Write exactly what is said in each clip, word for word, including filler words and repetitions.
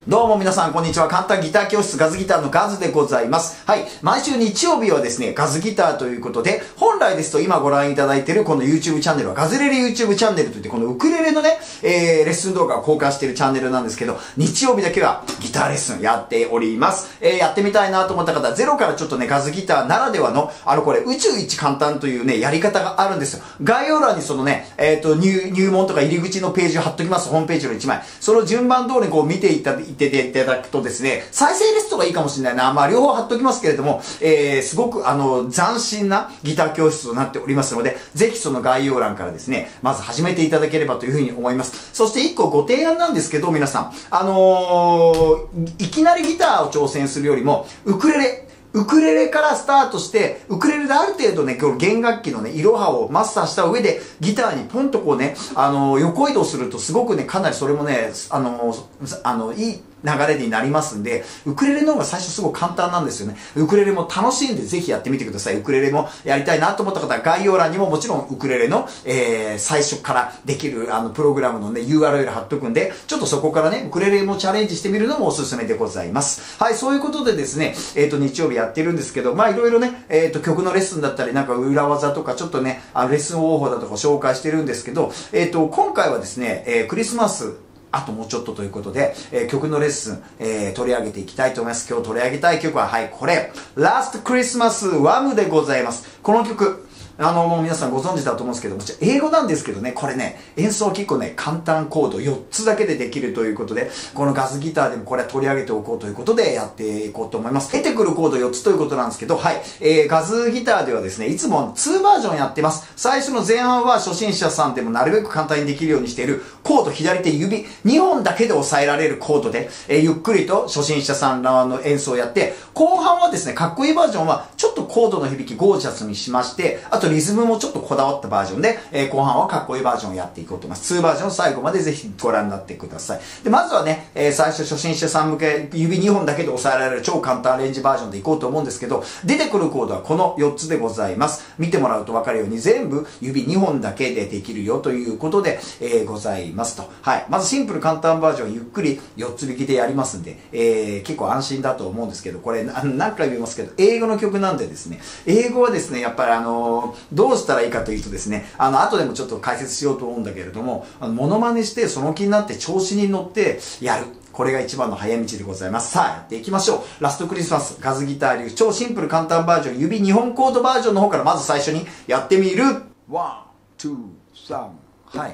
どうも皆さんこんにちは。簡単ギター教室ガズギターのガズでございます。はい。毎週日曜日はですね、ガズギターということで、本来ですと今ご覧いただいているこの YouTube チャンネルはガズレレ YouTube チャンネルといって、このウクレレのね、えー、レッスン動画を公開しているチャンネルなんですけど、日曜日だけはギターレッスンやっております。えー、やってみたいなと思った方、ゼロからちょっとね、ガズギターならではの、あのこれ宇宙一簡単というね、やり方があるんですよ。概要欄にそのね、えっと、入、入門とか入り口のページを貼っときます。ホームページのいちまい。その順番通りにこう見ていただいていただくとですね、再生レストがいいかもしれないな。まあ、両方貼っときますけれども、えー、すごく、あの、斬新なギター教室となっておりますので、ぜひその概要欄からですね、まず始めていただければというふうに思います。そして一個ご提案なんですけど、皆さん、あのー、いきなりギターを挑戦するよりも、ウクレレ、ウクレレからスタートして、ウクレレである程度ね、今日弦楽器のね、いろはをマスターした上で、ギターにポンとこうね、あのー、横移動するとすごくね、かなりそれもね、あのー、あの、いい、流れになりますんで、ウクレレの方が最初すごく簡単なんですよね。ウクレレも楽しんでぜひやってみてください。ウクレレもやりたいなと思った方は概要欄にももちろんウクレレの、えー、最初からできるあのプログラムのね ユーアールエル 貼っとくんで、ちょっとそこからね、ウクレレもチャレンジしてみるのもおすすめでございます。はい、そういうことでですね、えっと日曜日やってるんですけど、まあいろいろね、えっと曲のレッスンだったりなんか裏技とかちょっとね、あのレッスン方法だとか紹介してるんですけど、えっと今回はですね、えー、クリスマスあともうちょっとということで、えー、曲のレッスン、えー、取り上げていきたいと思います。今日取り上げたい曲は、はい、これ、Last Christmas ワムでございます。この曲、あの、もう皆さんご存知だと思うんですけども、英語なんですけどね、これね、演奏結構ね、簡単コードよっつだけでできるということで、このガズギターでもこれは取り上げておこうということでやっていこうと思います。出てくるコードよっつということなんですけど、はい、えー、ガズギターではですね、いつもにバージョンやってます。最初の前半は初心者さんでもなるべく簡単にできるようにしているコード左手指にほんだけで押さえられるコードで、えー、ゆっくりと初心者さんらの演奏をやって、後半はですね、かっこいいバージョンはちょっとコードの響きゴージャスにしまして、あとリズムもちょっとこだわったバージョンで、えー、後半はかっこいいバージョンをやっていこうと思います。にバージョン最後までぜひご覧になってください。で、まずはね、えー、最初初心者さん向け指にほんだけで押さえられる超簡単アレンジバージョンでいこうと思うんですけど、出てくるコードはこのよっつでございます。見てもらうと分かるように全部指にほんだけでできるよということで、えー、ございますと。はい。まずシンプル簡単バージョンゆっくりよっつ弾きでやりますんで、えー、結構安心だと思うんですけど、これ何回も言いますけど、英語の曲なんでですね、英語はですね、やっぱりあのー、どうしたらいいかというとですね、あの、後でもちょっと解説しようと思うんだけれども、あの、モノマネしてその気になって調子に乗ってやる。これが一番の早道でございます。さあ、やっていきましょう。ラストクリスマス、ガズギター流、超シンプル簡単バージョン、指にほんコードバージョンの方からまず最初にやってみる。ワン、ツー、サン、はい。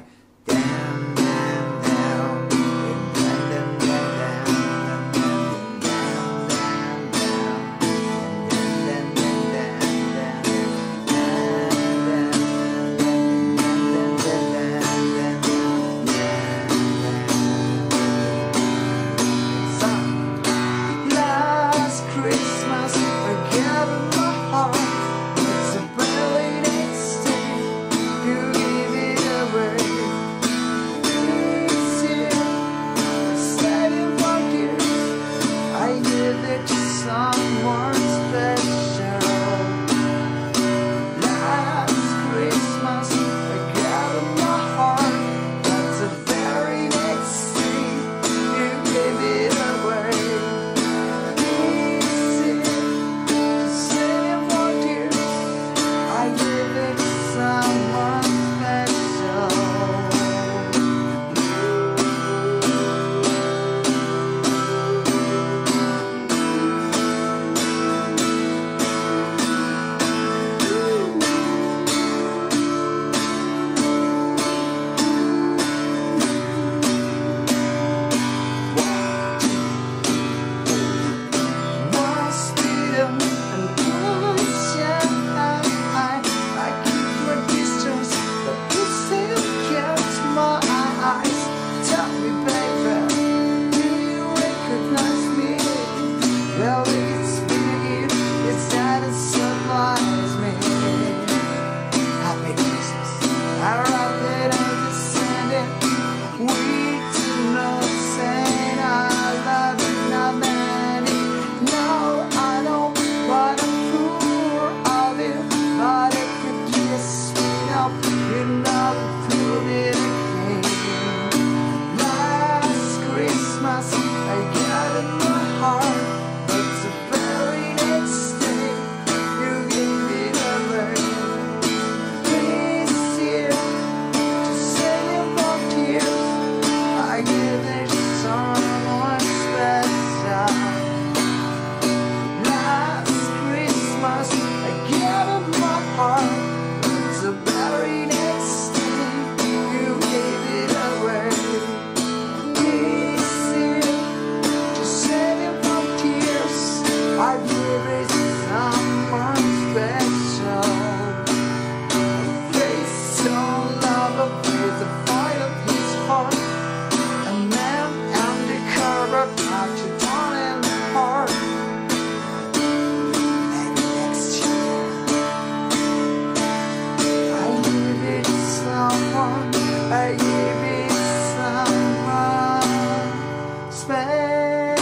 Baby someone special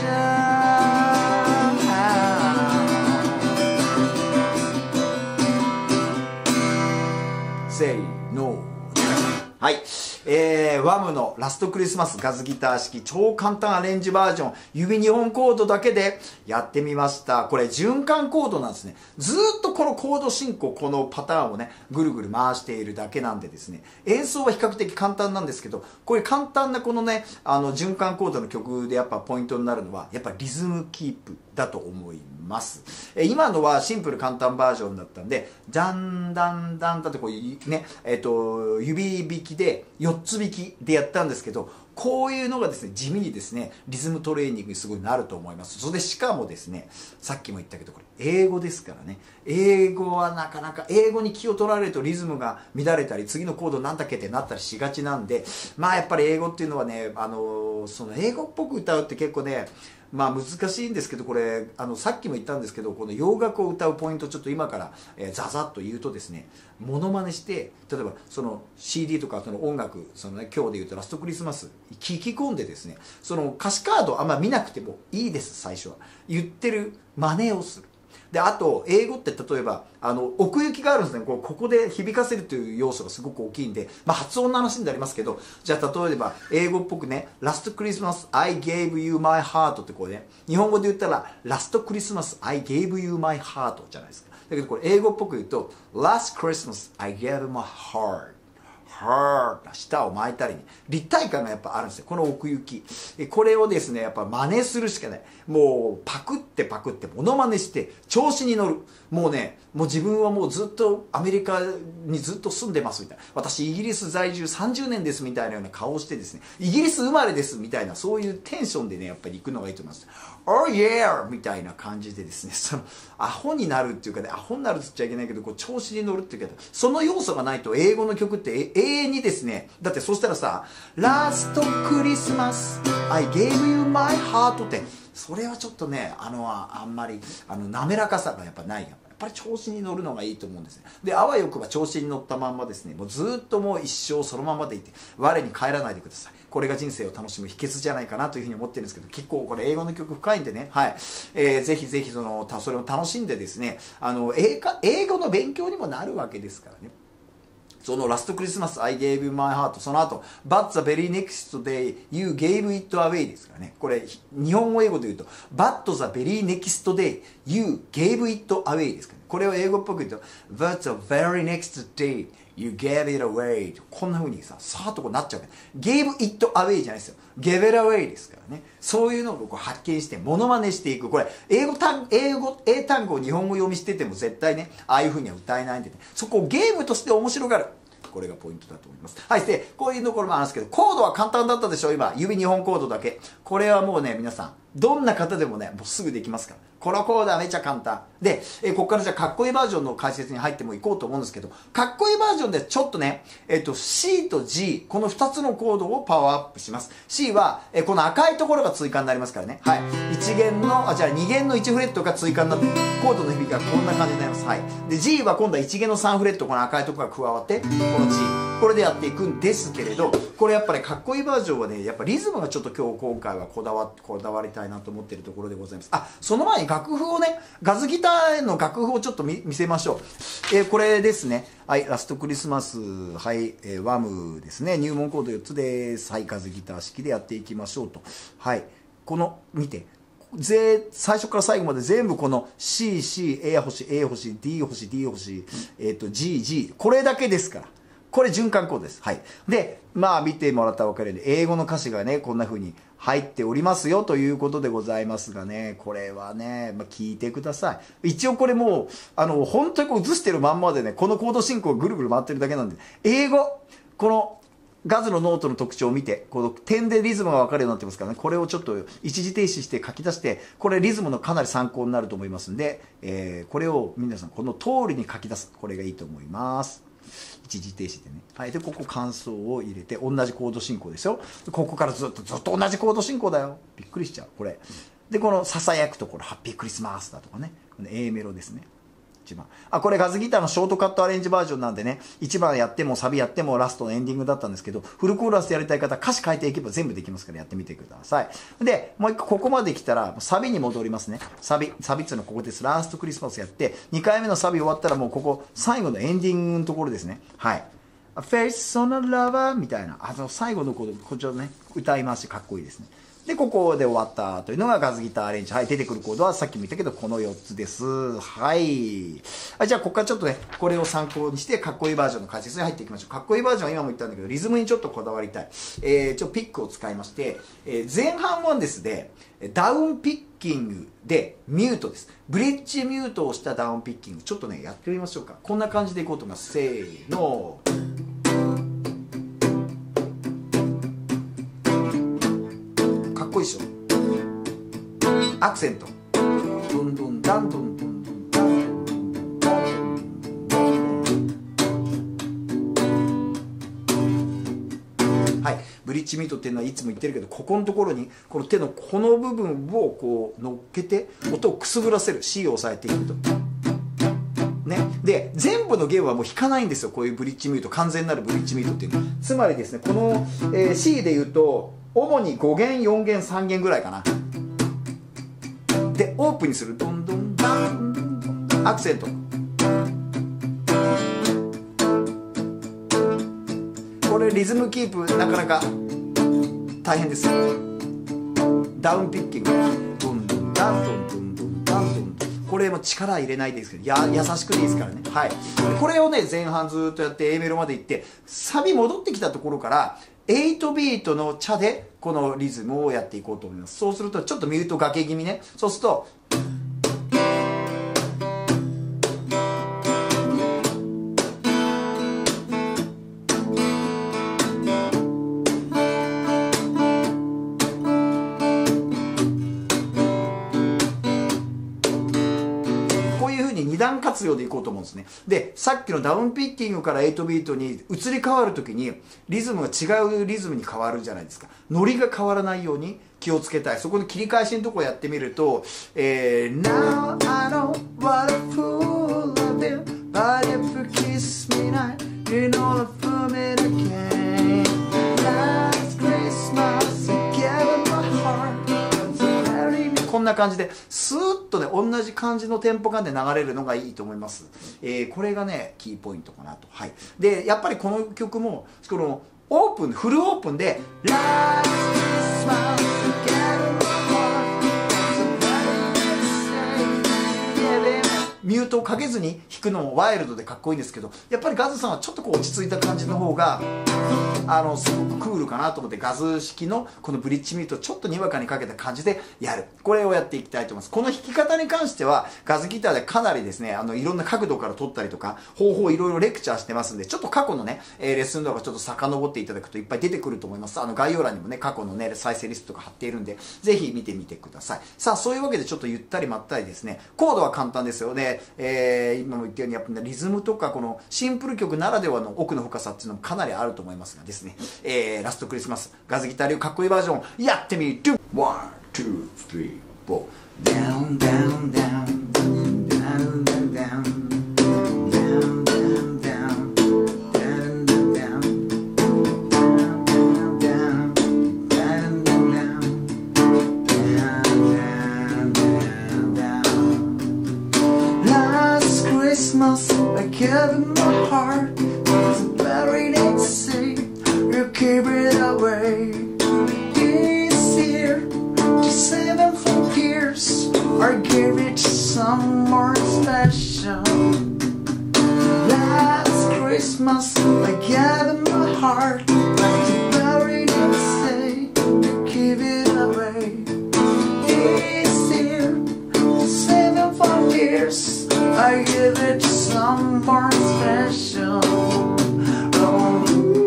Say no はい、えー、ワムのラストクリスマスガズギター式超簡単アレンジバージョン指にほんコードだけでやってみました。これ循環コードなんですね。ずーっとこのコード進行このパターンをねぐるぐる回しているだけなんでですね、演奏は比較的簡単なんですけど、こういう簡単なこのねあの循環コードの曲でやっぱポイントになるのはやっぱリズムキープだと思います。え今のはシンプル簡単バージョンだったんで、ダンダンダンだってこうねえっと指弾きでよっつ弾きでやったんですけど、こういうのがですね地味にですねリズムトレーニングにすごいなると思います。それでしかもですねさっきも言ったけどこれ英語ですからね、英語はなかなか英語に気を取られるとリズムが乱れたり次のコードなんだっけってなったりしがちなんで、まあやっぱり英語っていうのはねあのその英語っぽく歌うって結構ねまあ難しいんですけど、これあのさっきも言ったんですけどこの洋楽を歌うポイントちょっと今から、えー、ザザッと言うとですね、モノマネして例えばその シーディー とかその音楽その、ね、今日で言うとラストクリスマス聞き込んでですね、その歌詞カードあんま見なくてもいいです。最初は言ってる真似をする。であと英語って例えばあの奥行きがあるんですね。こうここで響かせるという要素がすごく大きいんで、まあ、発音の話になりますけど、じゃあ例えば英語っぽくね「ラストクリスマス I gave you my heart」ってこうね日本語で言ったら「ラストクリスマス I gave you my heart」じゃないですか。だけどこれ英語っぽく言うと「Last Christmas I gave my heart」はー舌を巻いたりに立体感がやっぱあるんですよ。この奥行きこれをですねやっぱ真似するしかない。もうパクってパクってモノマネして調子に乗る。もうねもう自分はもうずっとアメリカにずっと住んでますみたいな、私イギリス在住さんじゅうねんですみたいなような顔をしてですね、イギリス生まれですみたいなそういうテンションでねやっぱり行くのがいいと思います。 Oh yeah みたいな感じでですね、そのアホになるっていうかね、アホになるって言っちゃいけないけどこう調子に乗るっていうか、その要素がないと英語の曲って永遠にですね、だってそしたらさラストクリスマス I gave you my heart ってそれはちょっとねあのあんまりあの滑らかさがやっぱない。やっぱり調子に乗るのがいいと思うんですね。であわよくば調子に乗ったまんまですねもうずっともう一生そのままでいて我に返らないでください。これが人生を楽しむ秘訣じゃないかなというふうに思ってるんですけど、結構これ英語の曲深いんでね、はい、えー、ぜひぜひそのそれを楽しんでですねあの英語英語の勉強にもなるわけですからね。そのラストクリスマス I gave you my heart その後 But the very next day you gave it away ですからね。これ日本語英語で言うと But the very next day you gave it away ですからね。これを英語っぽく言うと But the very next day you gave it away こんな風にささーっとこうなっちゃう。 gave it away じゃないですよ give it away ですからね。そういうのをこう発見してモノマネしていく。これ英語単英語英単語を日本語読みしてても絶対ねああいう風には歌えないんでね、そこをゲームとして面白がる。これがポイントだと思います。はい。で、こういうところもあるんですけど、コードは簡単だったでしょ今。指にほんコードだけ。これはもうね、皆さん、どんな方でもね、もうすぐできますから。このコードはめちゃ簡単。で、えここからじゃあかっこいいバージョンの解説に入ってもいこうと思うんですけど、かっこいいバージョンでちょっとね、えっと、C と G、このふたつのコードをパワーアップします。C は、えこの赤いところが追加になりますからね。はい。いち弦の、あ、じゃあに弦のいちフレットが追加になって、コードの響きがこんな感じになります。はい。で、G は今度はいち弦のさんフレット、この赤いところが加わって、この G。これでやっていくんですけれど、これやっぱりかっこいいバージョンはね、やっぱリズムがちょっと今日今回はこだわこだわりたいなと思っているところでございます。あ、その前に楽譜をね、ガズギターの楽譜をちょっと 見, 見せましょう。えー、これですね。はい、ラストクリスマス、はい、えー、ワムですね。入門コードよっつです。はい、ガズギター式でやっていきましょうと。はい、この、見て。ぜ最初から最後まで全部この C、C、A 星、A 星、D 星、D 星、えっと、G、G。これだけですから。これ循環コードです。はい。で、まあ見てもらったら分かるように、英語の歌詞がね、こんな風に入っておりますよということでございますがね、これはね、まあ、聞いてください。一応これもう、あの、本当にこう映してるまんまでね、このコード進行をぐるぐる回ってるだけなんで、英語、この、ガズのノートの特徴を見て、この点でリズムが分かるようになってますからね、これをちょっと一時停止して書き出して、これリズムのかなり参考になると思いますんで、えー、これを皆さんこの通りに書き出す。これがいいと思います。一時停止でね。はい。で、ここ感想を入れて、同じコード進行ですよ。ここからずっと、ずっと同じコード進行だよ。びっくりしちゃう。これ。で、この、ささやくところ、ハッピークリスマスだとかね。この A メロですね。 いちばん。あ、これガズギターのショートカットアレンジバージョンなんでね、いちばんやってもサビやってもラストのエンディングだったんですけど、フルコーラスやりたい方、歌詞変えていけば全部できますからやってみてください。で、もう一個ここまで来たら、サビに戻りますね。サビ、サビっていうのはここです。ラストクリスマスやって、にかいめのサビ終わったらもうここ、最後のエンディングのところですね。はい。Face on a lover みたいな、あの最後のここちらね、歌い回してかっこいいですね。で、ここで終わったというのがガズギターアレンジ。はい、出てくるコードはさっきも言ったけど、このよっつです。はい。はい、じゃあ、ここからちょっとね、これを参考にして、かっこいいバージョンの解説に入っていきましょう。かっこいいバージョンは今も言ったんだけど、リズムにちょっとこだわりたい。えー、ちょっとピックを使いまして、えー、前半はですね、ダウンピッキングでミュートです。ブリッジミュートをしたダウンピッキング。ちょっとね、やってみましょうか。こんな感じでいこうと思います。せーの。かっこいいでしょ。アクセント。ドンドンダンドンドンドンダンドンドン。はい。ブリッジミートっていうのはいつも言ってるけど、ここのところにこの手のこの部分をこう乗っけて音をくすぐらせる C を押さえていくと。ね、で全部の弦はもう弾かないんですよ。こういうブリッジミュート、完全なるブリッジミュートっていうのは。つまりですね、この、えー、C で言うと主にご弦よん弦さん弦ぐらいかな。でオープンにする。ドンドンダンドンドンドンアクセント。これリズムキープなかなか大変ですよ。ダウンピッキングドンドンダンドンドンドンダンドン。これも力入れないでいいですけど、や優しくでいいですからね。はい。これをね前半ずっとやって A メロまで行って、サビ戻ってきたところからはちビートのチャでこのリズムをやっていこうと思います。そうするとちょっとミュート崖気味ね。そうするとに段活用でいこうと思うんですね。で、さっきのダウンピッキングからはちビートに移り変わるときにリズムが違うリズムに変わるじゃないですか。ノリが変わらないように気をつけたい。そこで切り返しのところやってみると、えー、Now I know what a fool I've been, but if you kiss me now, you know the fun it again. Last Christmas, I gave my heart.こんな感じでスーッとね同じ感じのテンポ感で流れるのがいいと思います、えー、これがねキーポイントかなと。はい。でやっぱりこの曲もこのオープンフルオープンでミュートをかけずに弾くのもワイルドでかっこいいんですけど、やっぱりガズさんはちょっとこう落ち着いた感じの方があのすごくクールかなと思って、ガズ式のこのブリッジミュートをちょっとにわかにかけた感じでやる。これをやっていきたいと思います。この弾き方に関してはガズギターでかなりですね、あのいろんな角度から撮ったりとか方法いろいろレクチャーしてますんで、ちょっと過去のね、えー、レッスン動画ちょっと遡っていただくといっぱい出てくると思います。あの概要欄にもね過去のね再生リストとか貼っているんで、ぜひ見てみてください。さあそういうわけでちょっとゆったりまったりですね。コードは簡単ですよね。えー、今も言ったようにやっぱりリズムとかこのシンプル曲ならではの奥の深さっていうのもかなりあると思いますがですね、えー、ラストクリスマスガズギター流かっこいいバージョンやってみる。ワン、ツー、スリー、フォー。Down, down, down, down, down, down, down, down, down, down, down, down, down, down, down. Last Christmas I gave him my heart, it's buried in sea, you keep it away. This year to save him from tears, or give it to someone special. Last Christmas I gave him my heart, it's buried in sea, you keep it away. This year to save him from tears, I give it to someone special. Oh.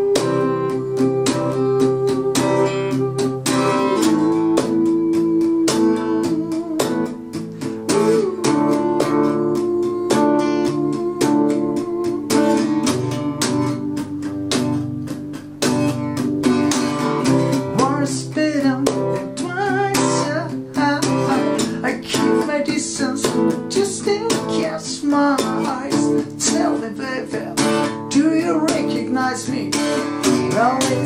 Once bitten and twice shy, I keep my distance just in case my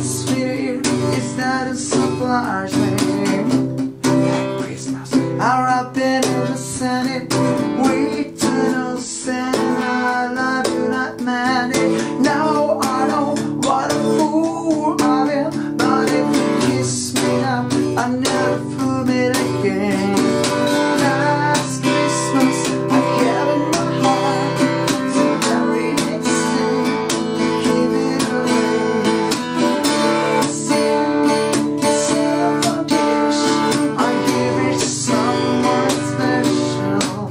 sweetie, it's not a surprise thing. Christmas, I'll wrap it in a Santa. Wait till Santa, I love you not mad. Now I know what a fool I've been, but if you kiss me now, I never fool me again. Last Christmas, I gave in my heart to very next day, give it away. Sing, instead of a dish, I give it to someone special.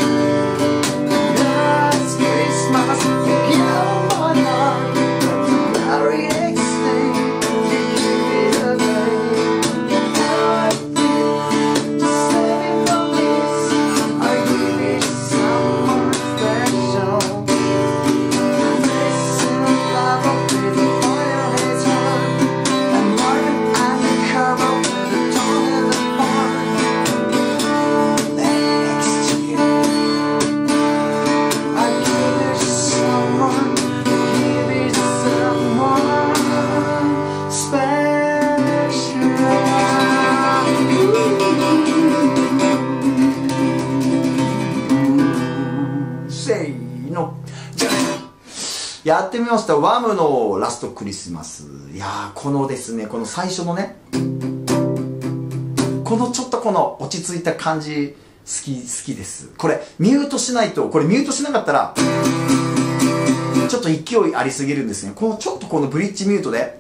Last Christmas, I gave in my heart to very next day, give it away. I think to save it from this, I give it to someone special. Listen, love up with the fire is hot, and Martin and the cover with the dawn in the barn. Next year, I give it to someone, give it to someone special.せーの。じゃあやってみました。ワムのラストクリスマス。いやー、このですね、この最初のね、このちょっとこの落ち着いた感じ、好き、好きです。これ、ミュートしないと、これミュートしなかったら、ちょっと勢いありすぎるんですね。このちょっとこのブリッジミュートで、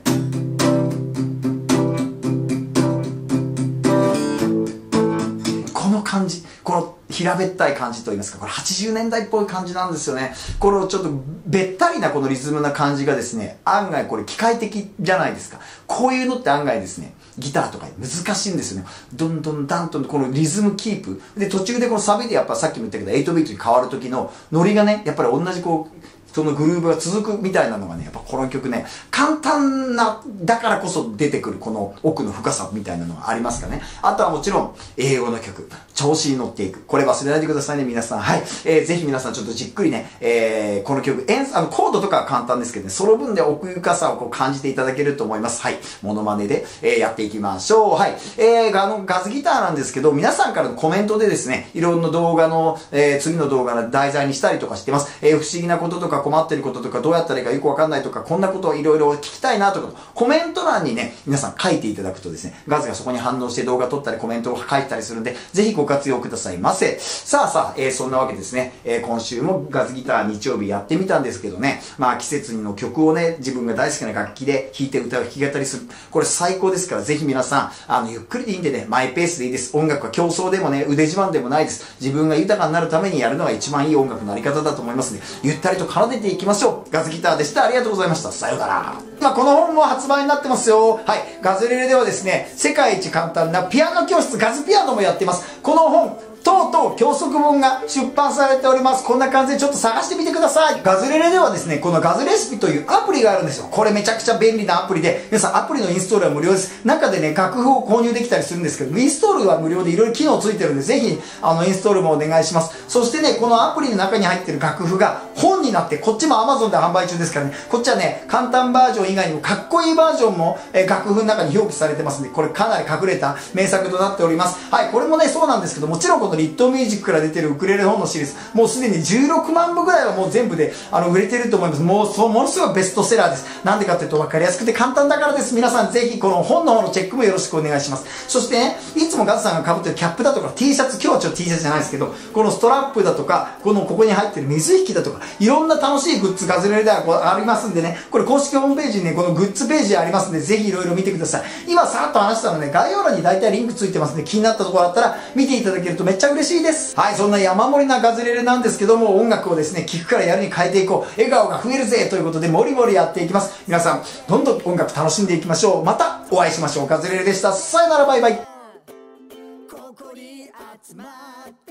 この感じ、この平べったい感じといいますか、これはちじゅうねんだいっぽい感じなんですよね。このちょっとべったりなこのリズムな感じがですね、案外これ機械的じゃないですか。こういうのって案外ですね、ギターとか難しいんですよね。どんどんだんとんこのリズムキープ。で、途中でこのサビでやっぱさっきも言ったけど、エイトビートに変わる時のノリがね、やっぱり同じこう、そのグルーヴが続くみたいなのがね、やっぱこの曲ね、簡単な、だからこそ出てくるこの奥の深さみたいなのがありますかね。あとはもちろん、英語の曲、調子に乗っていく。これ忘れないでくださいね、皆さん。はい。えー、ぜひ皆さんちょっとじっくりね、えー、この曲、演あの、コードとかは簡単ですけどね、その分で奥深さをこう感じていただけると思います。はい。モノマネで、えー、やっていきましょう。はい。えー、あの、ガズギターなんですけど、皆さんからのコメントでですね、いろんな動画の、えー、次の動画の題材にしたりとかしてます。えー、不思議なこととか困ってることとか、どうやったらいいかよくわかんないとか、こんなことをいろいろ聞きたいなとか、コメント欄にね、皆さん書いていただくとですね、ガズがそこに反応して動画撮ったりコメントを書いたりするんで、ぜひご活用くださいませ。さあさあ、えー、そんなわけですね、えー、今週もガズギター日曜日やってみたんですけどね、まあ季節の曲をね、自分が大好きな楽器で弾いて歌う弾き語りする。これ最高ですから、ぜひ皆さん、あの、ゆっくりでいいんでね、マイペースでいいです。音楽は競争でもね、腕自慢でもないです。自分が豊かになるためにやるのが一番いい音楽のあり方だと思いますので、ゆったりと奏でていきましょう。ガズギターでした。ありがとうございました。さようなら。まあ、この本も発売になってますよ。はい。ガズレレではですね、世界一簡単なピアノ教室、ガズピアノもやってます。この本、とうとう教則本が出版されております。こんな感じでちょっと探してみてください。ガズレレではですね、このガズレシピというアプリがあるんですよ。これめちゃくちゃ便利なアプリで、皆さんアプリのインストールは無料です。中でね、楽譜を購入できたりするんですけど、インストールは無料でいろいろ機能ついてるんで、ぜひ、あの、インストールもお願いします。そしてね、このアプリの中に入ってる楽譜が本になって、こっちも Amazon で販売中ですからね、こっちはね、簡単バージョン以外にもかっこいいバージョンも、えー、楽譜の中に表記されてますんで、これかなり隠れた名作となっております。はい、これもね、そうなんですけど、もちろんこのリットミュージックから出てるウクレレ本のシリーズ、もうすでにじゅうろくまんぶぐらいはもう全部であの売れてると思います。もうそうものすごいベストセラーです。なんでかっていうと分かりやすくて簡単だからです。皆さんぜひこの本の方のチェックもよろしくお願いします。そしてね、いつもガズさんが被ってるキャップだとか T シャツ、今日はちょっと T シャツじゃないですけど、このストラップだとか、このここに入ってる水引きだとか、いろんな楽しいグッズガズレレではこうありますんでね、これ公式ホームページにね、このグッズページありますんで、ぜひいろいろ見てください。今さらっと話したのね、概要欄に大体リンクついてますんで、気になったところあったら見ていただけるとめっちゃ嬉しいです。はい、そんな山盛りなガズレレなんですけども、音楽をですね、聴くからやるに変えていこう。笑顔が増えるぜということで、もりもりやっていきます。皆さん、どんどん音楽楽しんでいきましょう。またお会いしましょう。ガズレレでした。さよなら、バイバイ。ここに集まって